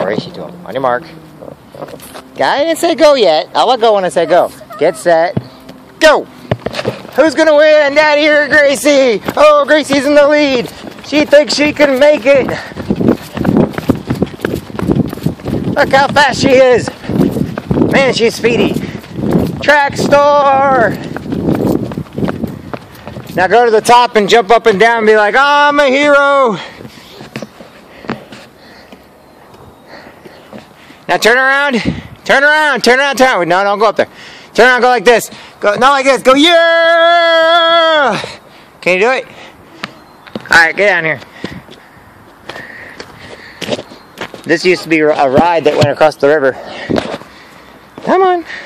race you to him. On your mark. I didn't say go yet. I'll let go when I say go. Get set. Go! Who's gonna win? That here, Gracie! Oh, Gracie's in the lead. She thinks she can make it. Look how fast she is. Man, she's speedy. Track star! Now go to the top and jump up and down and be like, oh, I'm a hero! Now turn around. Turn around. Turn around. Turn around. No, don't go up there. Turn around. Go like this. Go, not like this. Go, yeah! Can you do it? Alright, get down here. This used to be a ride that went across the river. Come on.